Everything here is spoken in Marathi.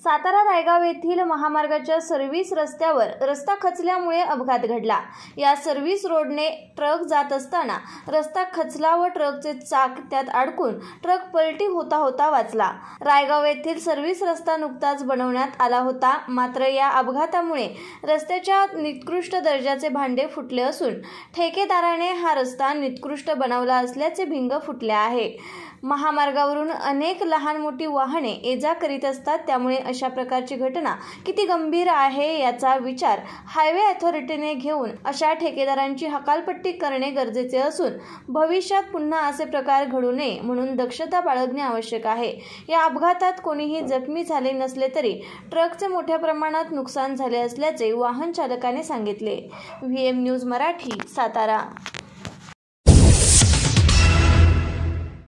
सातारा रायगाव येथील महामार्गाच्या सर्व्हिस रस्त्यावर रस्ता खचल्यामुळे अपघात घडला। या सर्व्हिस रोडने ट्रक जात असताना रस्ता खचला व ट्रकचे चाक त्यात अडकून ट्रक पलटी होता वाचला। रायगाव येथील सर्व्हिस रस्ता नुकताच बनवण्यात आला होता, मात्र या अपघातामुळे रस्त्याच्या निकृष्ट दर्जाचे भांडे फुटले असून ठेकेदाराने हा रस्ता निकृष्ट बनवला असल्याचे भिंग फुटले आहे। महामार्गावरून अनेक लहान मोठी वाहने ये-जा करीत असतात, त्यामुळे अशा प्रकारची घटना किती गंभीर आहे याचा विचार हायवे अथॉरिटीने घेऊन अशा ठेकेदारांची हकालपट्टी करणे गरजेचे असून भविष्यात पुन्हा असे प्रकार घडू नये म्हणून दक्षता बाळगणे आवश्यक आहे। या अपघातात कोणीही जखमी झाले नसले तरी ट्रकचे मोठ्या प्रमाणात नुकसान झाले असल्याचे वाहन चालकाने सांगितले। V M news Marathi, Satara.